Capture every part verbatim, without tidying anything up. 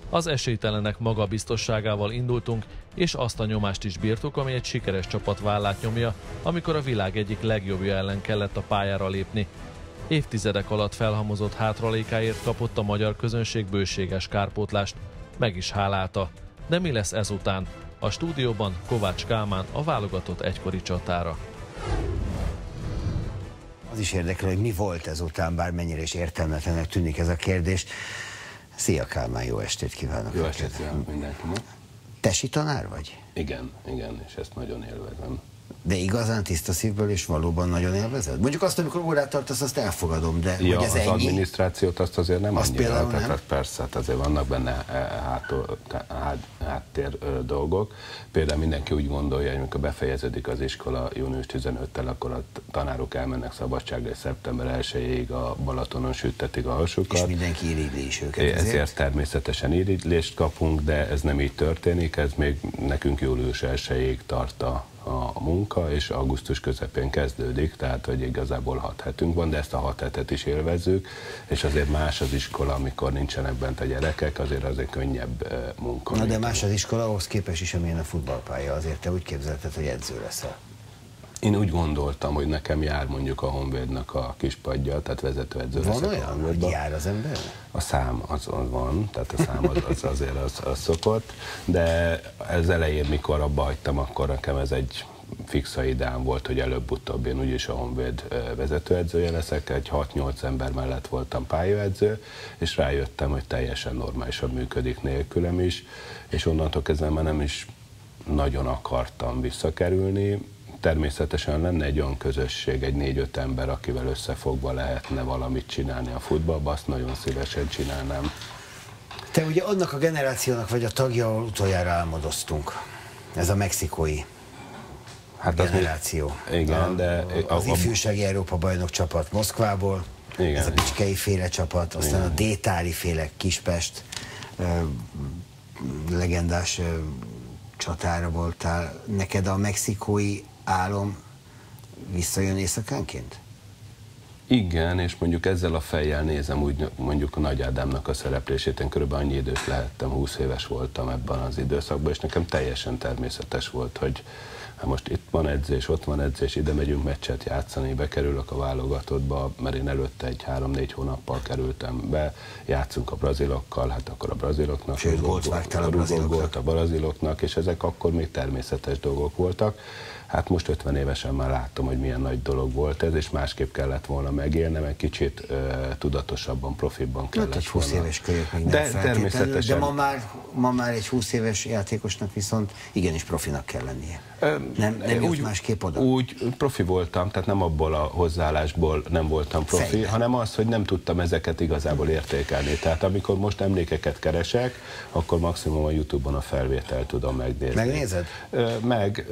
Az esélytelenek magabiztosságával indultunk, és azt a nyomást is bírtuk, ami egy sikeres csapat vállát nyomja, amikor a világ egyik legjobbja ellen kellett a pályára lépni. Évtizedek alatt felhamozott hátralékáért kapott a magyar közönség bőséges kárpótlást, meg is hálálta. De mi lesz ezután? A stúdióban Kovács Kálmán, a válogatott egykori csatára. Az is érdekel, hogy mi volt ezután, bármennyire is értelmetlenek tűnik ez a kérdés. Szia Kálmán, jó estét kívánok! Jó estét kívánok mindenkinek! Tesi tanár vagy? Igen, igen, és ezt nagyon élvezem. De igazán tiszta szívből és valóban nagyon élvezed? Mondjuk azt, amikor órát tartasz, azt elfogadom, de ja, hogy ez az ennyi? adminisztrációt azt azért nem azt annyira, nem? tehát persze, hát azért vannak benne hát, hát, háttér dolgok. Például mindenki úgy gondolja, hogy amikor befejeződik az iskola június tizenötödikével, akkor a tanárok elmennek szabadságra, és szeptember elsejéig a Balatonon süttetik a hasukat. És mindenki irigyli is őket ezért. Ezért természetesen irigylést kapunk, de ez nem így történik, ez még nekünk július elsejéig tart a a munka, és augusztus közepén kezdődik, tehát hogy igazából hat hetünk van, de ezt a hat hetet is élvezzük, és azért más az iskola, amikor nincsenek bent a gyerekek, azért azért könnyebb munka. Na de más az iskola, ahhoz képest is, amilyen a futballpálya, azért te úgy képzelted, hogy edző leszel. Én úgy gondoltam, hogy nekem jár mondjuk a Honvédnak a kispadja, tehát vezetőedző van leszek olyan, hogy jár az ember? A szám az, az van, tehát a szám az, az azért az, az szokott, de ez elején, mikor abba hagytam, akkor nekem ez egy fixa ideám volt, hogy előbb-utóbb én úgyis a Honvéd vezetőedzője leszek, egy hat-nyolc ember mellett voltam pályaedző, és rájöttem, hogy teljesen normálisan működik nélkülem is, és onnantól kezdve már nem is nagyon akartam visszakerülni. Természetesen lenne egy olyan közösség, egy négy-öt ember, akivel összefogva lehetne valamit csinálni a futballban, azt nagyon szívesen csinálnám. Te ugye annak a generációnak vagy a tagja, ahol utoljára álmodoztunk. Ez a mexikói hát generáció. Az, igen, a, de... Az ifjúsági Európa-bajnok csapat Moszkvából, igen, ez a Bicskei féle csapat, aztán igen, a Détári féle Kispest legendás csatára voltál. Neked a mexikói álom visszajön éjszakánként? Igen, és mondjuk ezzel a fejjel nézem úgy mondjuk a Nagy Ádámnak a szereplését, én körülbelül annyi idős lehettem, húsz éves voltam ebben az időszakban, és nekem teljesen természetes volt, hogy hát most itt van edzés, ott van edzés, ide megyünk meccset játszani, bekerülök a válogatottba, mert én előtte egy három-négy hónappal kerültem be, játszunk a brazilokkal, hát akkor a braziloknak, sőt, gólt vágtál a braziloknak. a braziloknak, és ezek akkor még természetes dolgok voltak. Hát most ötven évesen már látom, hogy milyen nagy dolog volt ez, és másképp kellett volna megélnem, egy kicsit uh, tudatosabban, profibban kellett hát egy húsz volna. éves kölyök még nem de feltétlenül, természetesen. De ma már, ma már egy húsz éves játékosnak viszont igenis profinak kell lennie. Ö, nem nem úgy, másképp oda? Úgy profi voltam, tehát nem abból a hozzáállásból nem voltam profi, Fejben. hanem az, hogy nem tudtam ezeket igazából értékelni. Tehát amikor most emlékeket keresek, akkor maximum a YouTube-on a felvételt tudom megnézni. Megnézed? Ö, meg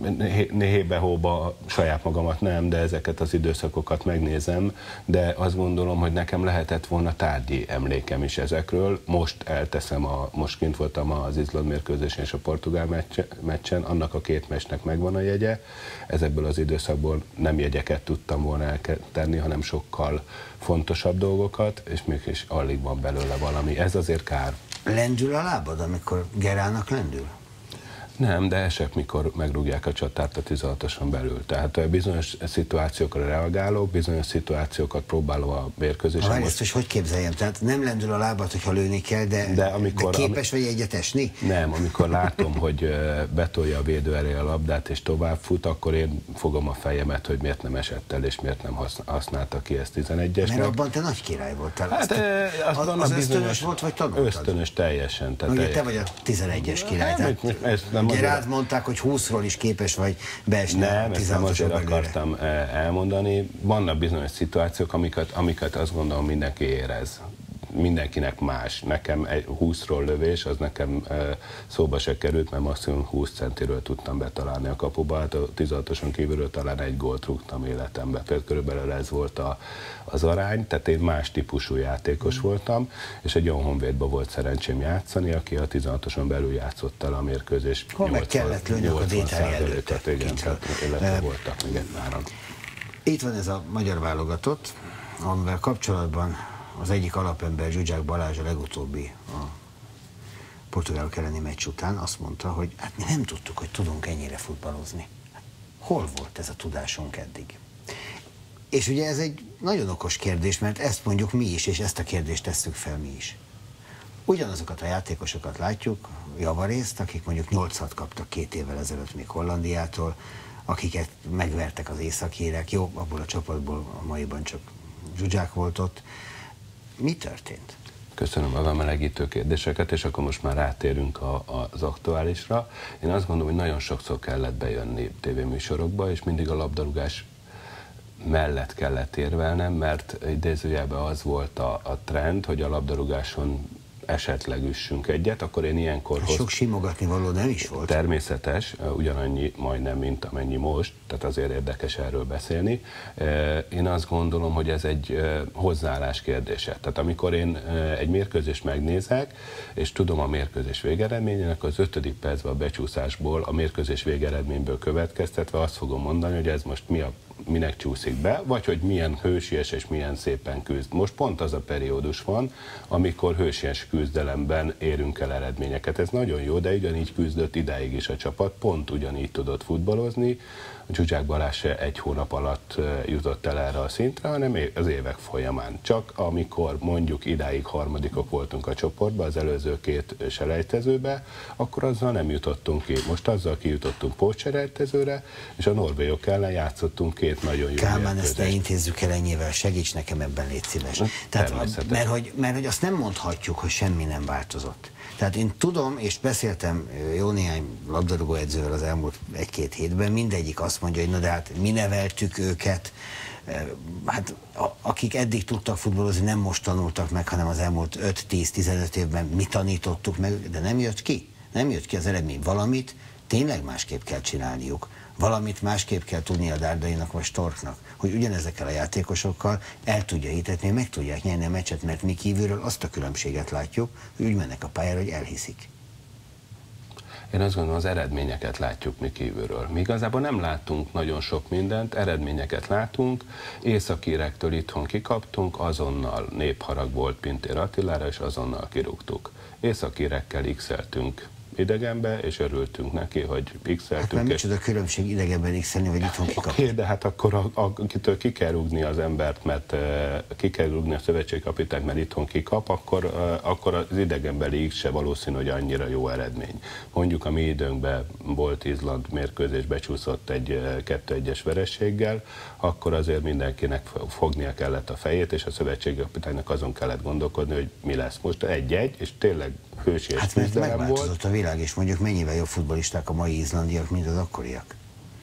hébe-hóba saját magamat nem, de ezeket az időszakokat megnézem, de azt gondolom, hogy nekem lehetett volna tárgyi emlékem is ezekről. Most elteszem, a, most kint voltam az Izland mérkőzésen és a portugál meccsen, annak a két meccsnek megvan a jegye. Ezekből az időszakból nem jegyeket tudtam volna eltenni, hanem sokkal fontosabb dolgokat, és mégis alig van belőle valami. Ez azért kár. Lendül a lábad, amikor Gerának lendül? Nem, de esek, mikor megrúgják a csatárt a tizenhatoson belül. Tehát bizonyos szituációkra reagálok, bizonyos szituációkat próbálom a mérkőzésen. Ha ezt most hogy képzeljem? Tehát nem lendül a lábad, hogyha lőni kell, de, de, amikor, de képes vagy egyet esni? Nem, amikor látom, hogy betolja a védő elé a labdát és tovább fut, akkor én fogom a fejemet, hogy miért nem esett el, és miért nem használta ki ezt tizenegyesnek. Mert abban te nagy király voltál. Hát, az, az, az ösztönös volt, vagy tanultad? Ösztönös teljesen. Tehát ugye te vagy a tizenegyes király. Nem, Rád mondták, hogy húszról is képes vagy beesni. Nem, ezt nem azért akartam elmondani. Vannak bizonyos szituációk, amiket, amiket azt gondolom mindenki érez. Mindenkinek más. Nekem egy húszról lövés, az nekem szóba se került, mert maximum húsz centiről tudtam betalálni a kapuba. Hát a tizenhatoson kívülről talán egy gólt rúgtam életembe. Például körülbelül ez volt a, az arány, tehát én más típusú játékos mm. voltam, és egy olyan Honvédba volt szerencsém játszani, aki a tizenhatoson belül játszott el a mérkőzés. Hol meg kellett lőnök a Détári előtt. Igen, illetve voltak még egy páran. Itt van ez a magyar válogatott, amivel kapcsolatban az egyik alapember, Zsuzsák Balázs, a legutóbbi a portugálok elleni meccs után azt mondta, hogy hát mi nem tudtuk, hogy tudunk ennyire futballozni. Hol volt ez a tudásunk eddig? És ugye ez egy nagyon okos kérdés, mert ezt mondjuk mi is, és ezt a kérdést tesszük fel mi is. Ugyanazokat a játékosokat látjuk, javarészt, akik mondjuk nyolcat kaptak két évvel ezelőtt még Hollandiától, akiket megvertek az északírek, jó, abból a csapatból a maiban csak Zsuzsák volt ott. Mi történt? Köszönöm a melegítő kérdéseket, és akkor most már rátérünk a, a, az aktuálisra. Én azt gondolom, hogy nagyon sokszor kellett bejönni tévéműsorokba, és mindig a labdarúgás mellett kellett érvelnem, mert idézőjelben az volt a, a trend, hogy a labdarúgáson esetleg üssünk egyet, akkor én ilyenkor... Sok hoz... simogatni való nem is volt. Természetes, ugyanannyi majdnem, mint amennyi most, tehát azért érdekes erről beszélni. Én azt gondolom, hogy ez egy hozzáállás kérdése. Tehát amikor én egy mérkőzést megnézek, és tudom a mérkőzés végeredményének, az ötödik percben a becsúszásból, a mérkőzés végeredményből következtetve azt fogom mondani, hogy ez most mi a minek csúszik be, vagy hogy milyen hősies és milyen szépen küzd. Most pont az a periódus van, amikor hősies küzdelemben érünk el eredményeket. Ez nagyon jó, de ugyanígy küzdött idáig is a csapat, pont ugyanígy tudott futballozni. Zsuzsák Balázs se egy hónap alatt jutott el erre a szintre, hanem az évek folyamán. Csak amikor mondjuk idáig harmadikok voltunk a csoportban, az előző két selejtezőbe, akkor azzal nem jutottunk ki. Most azzal kijutottunk pótselejtezőre, és a norvégok ellen játszottunk két nagyon jó Kálmán, ezt ne intézzük el ennyivel, segíts nekem ebben, légy szíves. Tehát, mert, hogy, mert hogy azt nem mondhatjuk, hogy semmi nem változott. Tehát én tudom, és beszéltem jó néhány labdarúgó edzővel az elmúlt egy-két hétben, mindegyik azt mondja, hogy na de hát mi neveltük őket, hát akik eddig tudtak futballozni, nem most tanultak meg, hanem az elmúlt öt-tíz-tizenöt évben mi tanítottuk meg, de nem jött ki. Nem jött ki az eredmény. Valamit tényleg másképp kell csinálniuk. Valamit másképp kell tudni a Dárdainak vagy Storknak, hogy ugyanezekkel a játékosokkal el tudja hitetni, meg tudják nyerni a meccset, mert mi kívülről azt a különbséget látjuk, hogy úgy mennek a pályára, hogy elhiszik. Én azt gondolom, az eredményeket látjuk mi kívülről. Mi igazából nem láttunk nagyon sok mindent, eredményeket látunk, északírektől itthon kikaptunk, azonnal népharag volt Pintér Attilára, és azonnal kirúgtuk. Északírekkel x-eltünk idegenbe, és örültünk neki, hogy x-eltünk. Hát mert micsoda különbség idegenben x-elni, vagy itthon kikapni? Oké, okay, de hát akkor a, a, akitől ki kell rúgni az embert, mert uh, ki kell rúgni a szövetségkapitányt, mert itthon kikap, akkor, uh, akkor az idegenbeli x se valószínű, hogy annyira jó eredmény. Mondjuk a mi időnkben volt Izland mérkőzés, becsúszott egy kettő egyes vereséggel, akkor azért mindenkinek fognia kellett a fejét, és a szövetségkapitánynak azon kellett gondolkodni, hogy mi lesz. Most egy-egy, és tényleg hősies hát küzdelem volt. Megváltozott a világ, és mondjuk mennyivel jobb futballisták a mai izlandiak, mint az akkoriak?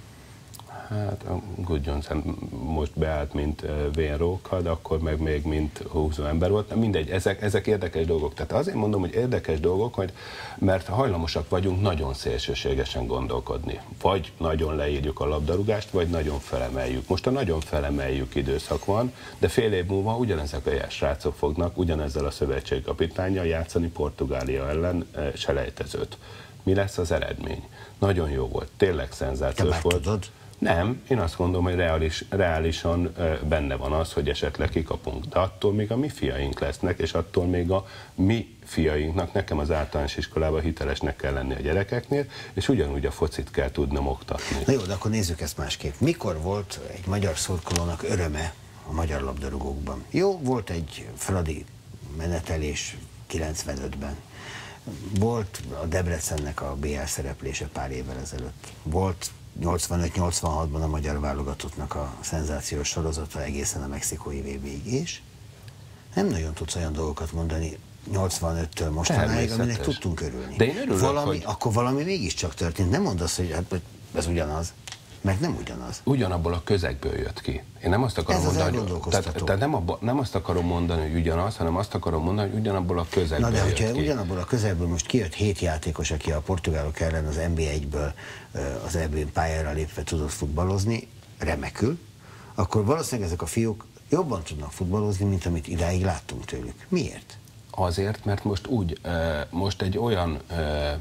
Hát a Gudjonsen most beállt, mint Wayne Rourke, de akkor meg még mint húzó ember volt. Mindegy, ezek, ezek érdekes dolgok. Tehát azért mondom, hogy érdekes dolgok, hogy, mert hajlamosak vagyunk nagyon szélsőségesen gondolkodni. Vagy nagyon leírjuk a labdarúgást, vagy nagyon felemeljük. Most a nagyon felemeljük időszak van, de fél év múlva ugyanezek a srácok fognak ugyanezzel a szövetségkapitánnyal játszani Portugália ellen selejtezőt. Mi lesz az eredmény? Nagyon jó volt, tényleg szenzációs volt. Tudod? Nem, én azt gondolom, hogy reális, reálisan benne van az, hogy esetleg kikapunk, de attól még a mi fiaink lesznek, és attól még a mi fiainknak, nekem az általános iskolában hitelesnek kell lenni a gyerekeknél, és ugyanúgy a focit kell tudnom oktatni. Na jó, de akkor nézzük ezt másképp. Mikor volt egy magyar szurkolónak öröme a magyar labdarúgókban? Jó, volt egy Fradi menetelés kilencvenötben. Volt a Debrecennek a bé el szereplése pár évvel ezelőtt. Volt nyolcvanöt-nyolcvanhatban a magyar válogatottnak a szenzációs sorozata egészen a mexikói vé béig, és nem nagyon tudsz olyan dolgokat mondani nyolcvanöttől mostanáig, aminek tudtunk örülni. De én örülök, valami, hogy... Akkor valami mégiscsak történt. Nem mondd azt, hogy hát, ez ugyanaz. Mert nem ugyanaz. Ugyanabból a közegből jött ki. Én nem azt akarom Ez mondani, hogy, tehát, tehát nem, abba, nem azt akarom mondani, hogy ugyanaz, hanem azt akarom mondani, hogy ugyanabból a közegből. Na de hogyha jött ki. Ugyanabból a közegből most kijött hét játékos, aki a portugálok ellen az en bé egyből az é bé pályára lépve tudott futballozni, remekül, akkor valószínűleg ezek a fiúk jobban tudnak futballozni, mint amit idáig láttunk tőlük. Miért? Azért, mert most úgy, most egy olyan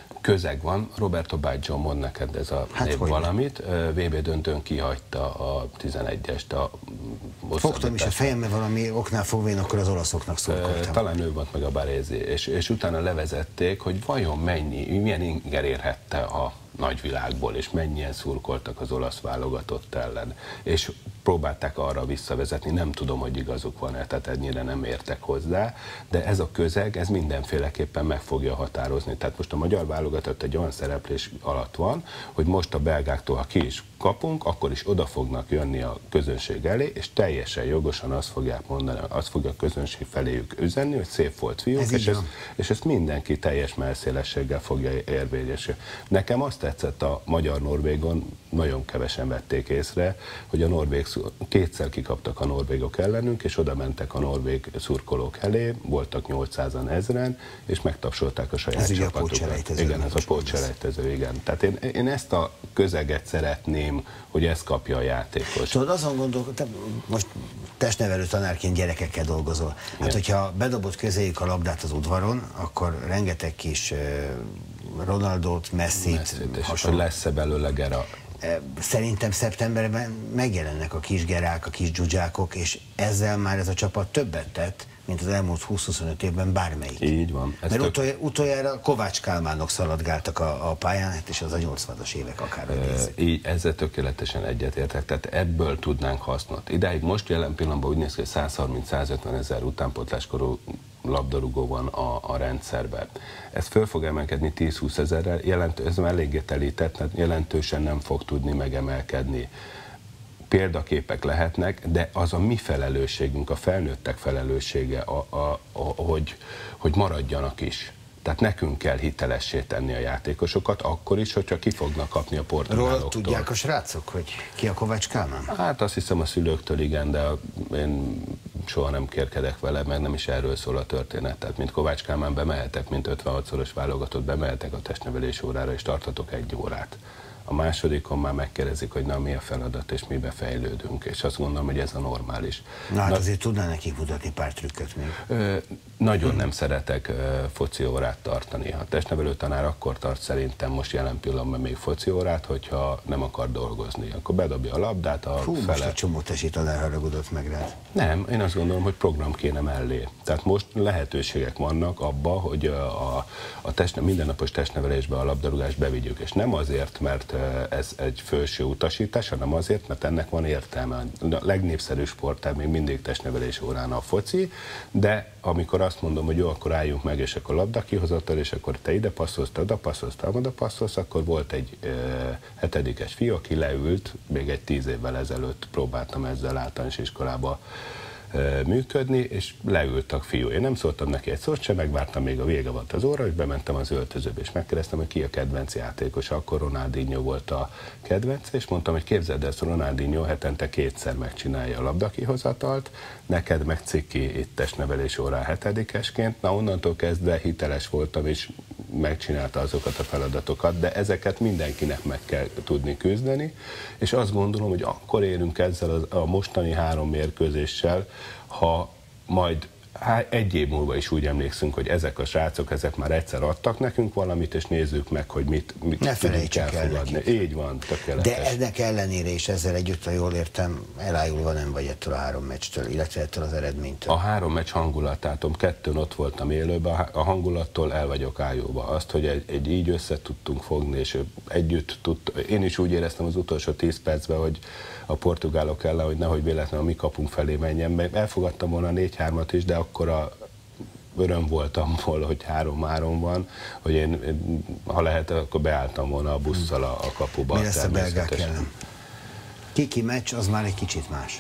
közeg van. Roberto Baggio, mond neked ez a hát név valamit. vé bé döntőn kihagyta a tizenegyest. A Fogtam is a fejembe valami oknál fogva, én akkor az olaszoknak szurkoltam. Talán ő volt meg a Baresi, és, és utána levezették, hogy vajon mennyi, milyen inger érhette a nagyvilágból, és mennyien szurkoltak az olasz válogatott ellen. És próbálták arra visszavezetni, nem tudom, hogy igazuk van-e, tehát ennyire nem értek hozzá, de ez a közeg, ez mindenféleképpen meg fogja határozni. Tehát most a magyar válogatott egy olyan szereplés alatt van, hogy most a belgáktól, ha ki is kapunk, akkor is oda fognak jönni a közönség elé, és teljesen jogosan azt fogják mondani, azt fogja a közönség feléjük üzenni, hogy szép volt fiúk, ez és, ezt, és ezt mindenki teljes mellszélességgel fogja érvényesíteni. Nekem azt tetszett a magyar-norvégon, nagyon kevesen vették észre, hogy a norvég, kétszer kikaptak a norvégok ellenünk, és oda mentek a norvég szurkolók elé, voltak nyolcszázan, ezren, és megtapsolták a saját ez csapatukat. Igen, ez a pótselejtező, igen. Tehát én, én ezt a közeget szeretném, hogy ezt kapja a játékos. Tudod, azon gondolkodtam, most testnevelő tanárként gyerekekkel dolgozol. Hát, igen. Hogyha bedobott közéjük a labdát az udvaron, akkor rengeteg kis Ronaldot, Messit, Messit és hogy lesz-e belőle Gera? Szerintem szeptemberben megjelennek a kis Gerák, a kis dzsuzsákok, és ezzel már ez a csapat többet tett, mint az elmúlt húsz-huszonöt évben bármelyik. Így van. Mert tök... utoljára, utoljára Kovács Kálmánok szaladgáltak a, a pályán, és az a nyolcvanas évek akár. E, így, ezzel tökéletesen egyetértek, tehát ebből tudnánk hasznot. Idáig most jelen pillanatban úgy néz ki, hogy száz harminc-százötven ezer utánpótláskorú labdarúgó van a, a rendszerben. Ez föl fog emelkedni tíz-húsz ezerrel, jelentő, ez eléggé telített, jelentősen nem fog tudni megemelkedni. Példaképek lehetnek, de az a mi felelősségünk, a felnőttek felelőssége, a, a, a, hogy, hogy maradjanak is. Tehát nekünk kell hitelessé tenni a játékosokat, akkor is, hogyha ki fognak kapni a portugáloktól. Ról tudják a srácok, hogy ki a Kovács Kálmán? Hát azt hiszem a szülőktől igen, de én soha nem kérkedek vele, mert nem is erről szól a történet. Tehát mint Kovács Kálmán bemehetek, mint ötvenhatszoros válogatott, bemehetek a testnevelés órára, és tartatok egy órát. A másodikon már megkérdezik, hogy na mi a feladat, és mibe fejlődünk, és azt gondolom, hogy ez a normális. Na hát na, azért tudná nekik mutatni pár trükköt még. Ö, nagyon hmm. nem szeretek ö, foci órát tartani. A testnevelő tanár akkor tart szerintem most jelen pillanatban még foci órát, hogyha nem akar dolgozni. Akkor bedobja a labdát a Hú, fele. most a csomó tesi tanár haragudott meg rád. Nem, én azt gondolom, hogy program kéne mellé. Tehát most lehetőségek vannak abba, hogy a, a testne, mindennapos testnevelésbe a labdarúgást bevigyük, és nem azért, mert ez egy felső utasítás, hanem azért, mert ennek van értelme. A legnépszerűbb sportág még mindig testnevelés órán a foci, de amikor azt mondom, hogy jó, akkor álljunk meg, és akkor labda kihozatal, és akkor te ide passzolsz, te oda passzolsz, te oda passzolsz, akkor volt egy e, hetedikes fiú, aki leült, még egy tíz évvel ezelőtt próbáltam ezzel általános iskolába működni, és leült a fiú. Én nem szóltam neki egy szót sem, megvártam, még a vége volt az óra, és bementem az öltözőbe, és megkérdeztem, hogy ki a kedvenc játékos. Akkor Ronaldinho volt a kedvenc, és mondtam, hogy képzeld el, hogy Ronaldinho hetente kétszer megcsinálja a labdakihozatalt, neked meg ciki itt testnevelés órán hetedikesként. Na, onnantól kezdve hiteles voltam, és megcsinálta azokat a feladatokat, de ezeket mindenkinek meg kell tudni küzdeni, és azt gondolom, hogy akkor érünk ezzel a mostani három mérkőzéssel, ha majd egy év múlva is úgy emlékszünk, hogy ezek a srácok, ezek már egyszer adtak nekünk valamit, és nézzük meg, hogy mit, mit ne felejtsük kell fogadni. Így van, tökéletes. De ennek ellenére is ezzel együtt, ha jól értem, elájulva nem vagy ettől a három meccstől, illetve ettől az eredménytől. A három meccs hangulatától, kettőn ott voltam élőben, a hangulattól el vagyok ájulva. Azt, hogy egy, egy így össze tudtunk fogni, és együtt tudtunk. Én is úgy éreztem az utolsó tíz percben, hogy a portugálok ellen, hogy nehogy véletlenül a mi kapunk felé menjen. Elfogadtam volna négy-hármat is, de akkor a öröm voltam volna, hogy három-három van, hogy én, ha lehet, akkor beálltam volna a busszal a, a kapuba. Mi lesz a belgák ellen? Kiki meccs, az már egy kicsit más.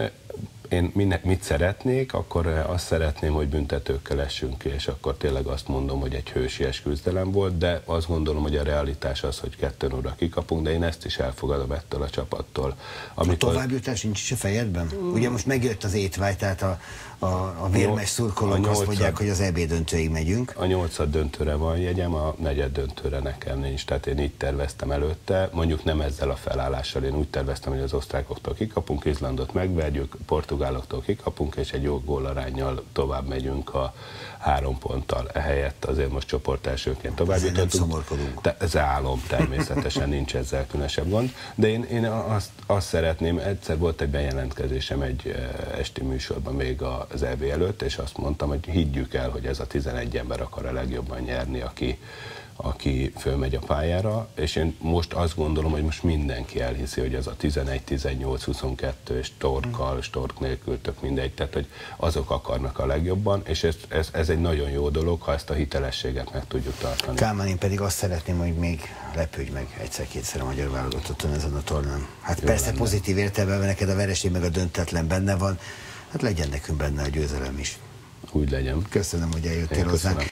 Én mit szeretnék, akkor azt szeretném, hogy büntetőkkel essünk ki, és akkor tényleg azt mondom, hogy egy hősies küzdelem volt, de azt gondolom, hogy a realitás az, hogy kettőn óra kikapunk, de én ezt is elfogadom ettől a csapattól. Amikor... A továbbjutás nincs is a fejedben? Mm. Ugye most megjött az étvágy, tehát a, a, a vérmes szurkolók azt mondják, hogy az é bé döntőig megyünk. A nyolcad döntőre van jegyem, a negyed döntőre nekem nincs, tehát én így terveztem előtte, mondjuk nem ezzel a felállással, én úgy terveztem, hogy az osztrákoktól kikapunk, Izlandot megverjük, portugáloktól kikapunk, és egy jó gólaránnyal tovább megyünk a három ponttal. Ehelyett azért most csoportelsőként tovább jutottunk. Ez álom, természetesen nincs ezzel különösebb gond, de én, én azt, azt szeretném, egyszer volt egy bejelentkezésem egy esti műsorban még az é bé előtt, és azt mondtam, hogy higgyük el, hogy ez a tizenegy ember akar a legjobban nyerni, aki, aki fölmegy a pályára, és én most azt gondolom, hogy most mindenki elhiszi, hogy ez a tizenegy, tizennyolc, huszonkettő, és torkkal, stork nélkül, tök mindegy, tehát hogy azok akarnak a legjobban, és ez, ez, ez egy nagyon jó dolog, ha ezt a hitelességet meg tudjuk tartani. Kálmán, én pedig azt szeretném, hogy még lepődj meg egyszer-kétszer a magyar válogatottan ezen a tornán. Hát jó persze lenne. Pozitív értelemben neked a vereség meg a döntetlen benne van, hát legyen nekünk benne a győzelem is. Úgy legyen. Köszönöm, hogy eljöttél hozzánk.